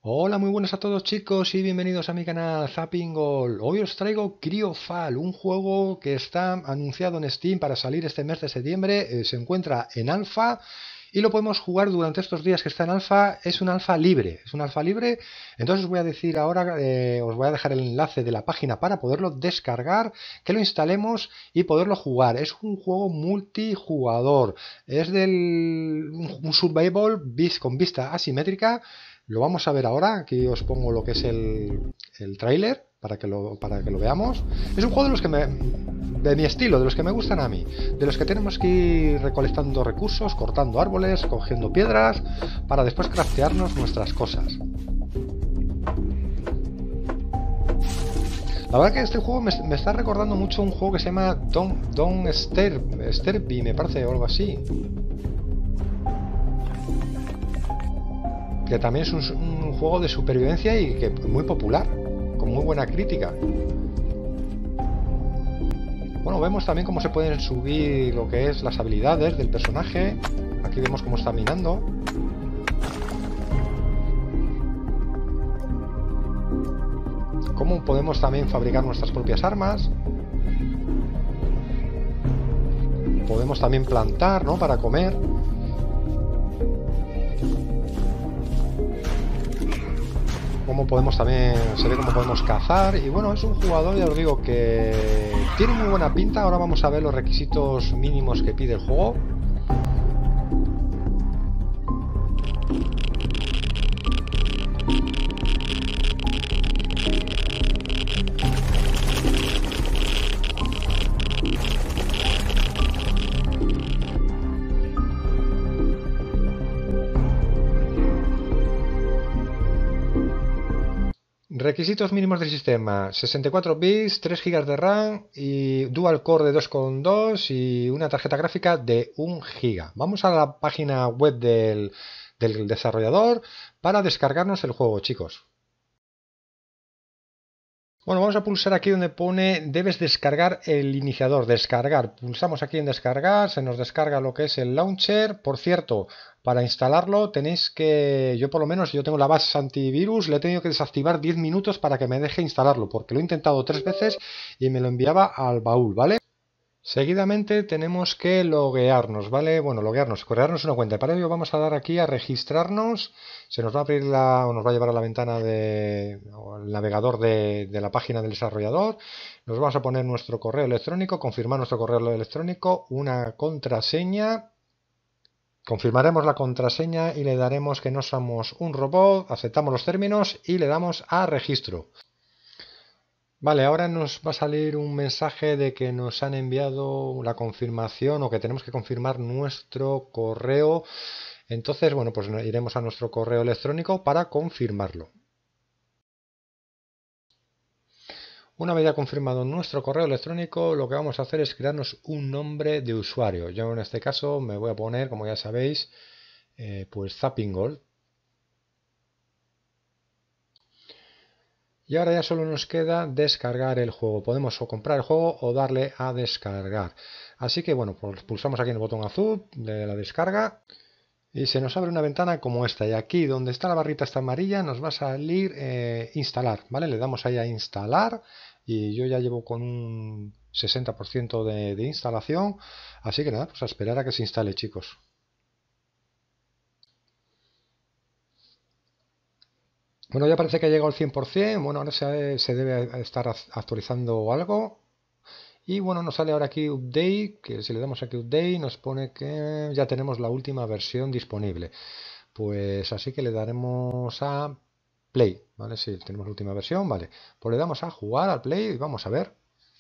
Hola, muy buenas a todos chicos y bienvenidos a mi canal Zapping All. Hoy os traigo Cryofall, un juego que está anunciado en Steam para salir este mes de septiembre. Se encuentra en alfa y lo podemos jugar durante estos días que está en alfa. Es un alfa libre, entonces os voy a decir ahora, os voy a dejar el enlace de la página para poderlo descargar, que lo instalemos y poderlo jugar. Es un juego multijugador, es un survival con vista asimétrica. Lo vamos a ver ahora. Aquí os pongo lo que es el tráiler para que lo veamos. Es un juego de mi estilo, de los que me gustan a mí, de los que tenemos que ir recolectando recursos, cortando árboles, cogiendo piedras, para después craftearnos nuestras cosas. La verdad que este juego me está recordando mucho un juego que se llama Don't Starve, me parece, o algo así. Que también es un juego de supervivencia y que es muy popular, con muy buena crítica. Bueno, vemos también cómo se pueden subir lo que es las habilidades del personaje. Aquí vemos cómo está minando. Cómo podemos también fabricar nuestras propias armas. Podemos también plantar, ¿no?, para comer. Cómo podemos también, se ve cómo podemos cazar. Y bueno, es un jugador, ya os digo, que tiene muy buena pinta. Ahora vamos a ver los requisitos mínimos que pide el juego. Requisitos mínimos del sistema: 64 bits, 3 GB de RAM y dual core de 2,2 y una tarjeta gráfica de 1 GB. Vamos a la página web del desarrollador para descargarnos el juego, chicos. Bueno, vamos a pulsar aquí donde pone debes descargar el iniciador, descargar. Pulsamos aquí en descargar, se nos descarga lo que es el launcher. Por cierto, para instalarlo tenéis que, yo por lo menos, yo tengo la base antivirus, le he tenido que desactivar 10 minutos para que me deje instalarlo, porque lo he intentado 3 veces y me lo enviaba al baúl, ¿vale? Seguidamente tenemos que loguearnos, ¿vale? Bueno, crearnos una cuenta. Para ello vamos a dar aquí a registrarnos. Se nos va a abrir o nos va a llevar a la ventana o el navegador de la página del desarrollador. Nos vamos a poner nuestro correo electrónico, confirmar nuestro correo electrónico, una contraseña. Confirmaremos la contraseña y le daremos que no somos un robot, aceptamos los términos y le damos a registro. Vale, ahora nos va a salir un mensaje de que nos han enviado la confirmación o que tenemos que confirmar nuestro correo. Entonces, bueno, pues iremos a nuestro correo electrónico para confirmarlo. Una vez ya confirmado nuestro correo electrónico, lo que vamos a hacer es crearnos un nombre de usuario. Yo en este caso me voy a poner, como ya sabéis, pues Zapping All. Y ahora ya solo nos queda descargar el juego. Podemos o comprar el juego o darle a descargar. Así que bueno, pues pulsamos aquí en el botón azul de la descarga y se nos abre una ventana como esta. Y aquí donde está la barrita esta amarilla nos va a salir instalar, ¿vale? Le damos ahí a instalar y yo ya llevo con un 60% de instalación. Así que nada, pues a esperar a que se instale, chicos. Bueno, ya parece que ha llegado al 100%. Bueno, ahora se debe estar actualizando algo. Y bueno, nos sale ahora aquí Update, que si le damos aquí Update nos pone que ya tenemos la última versión disponible. Pues así que le daremos a Play, ¿vale? Si tenemos la última versión, vale. Pues le damos a jugar al Play y vamos a ver.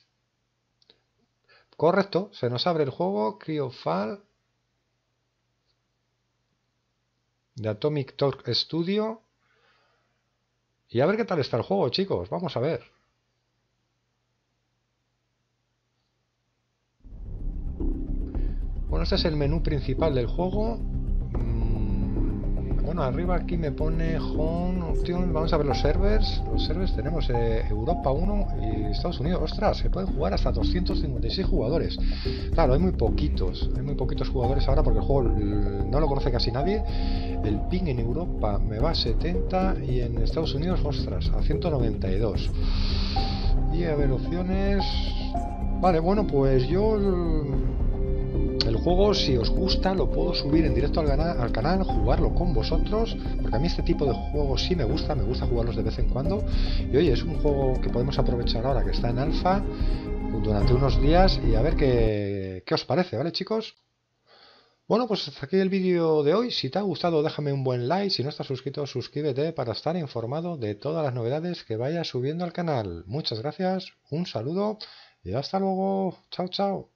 Correcto, se nos abre el juego Cryofall de Atomic Torque Studio. Y a ver qué tal está el juego, chicos. Vamos a ver. Bueno, este es el menú principal del juego. Bueno, arriba aquí me pone Home Option. Vamos a ver los servers. Los servers tenemos Europa 1 y Estados Unidos. Ostras, se pueden jugar hasta 256 jugadores. Claro, hay muy poquitos. Hay muy poquitos jugadores ahora porque el juego no lo conoce casi nadie. El ping en Europa me va a 70 y en Estados Unidos, ostras, a 192. Y a ver opciones. Vale, bueno, pues yo el juego, si os gusta, lo puedo subir en directo al canal, jugarlo con vosotros, porque a mí este tipo de juegos sí me gusta jugarlos de vez en cuando. Y oye, es un juego que podemos aprovechar ahora que está en alfa durante unos días y a ver qué os parece, ¿vale, chicos? Bueno, pues hasta aquí el vídeo de hoy. Si te ha gustado, déjame un buen like. Si no estás suscrito, suscríbete para estar informado de todas las novedades que vaya subiendo al canal. Muchas gracias, un saludo y hasta luego. Chao, chao.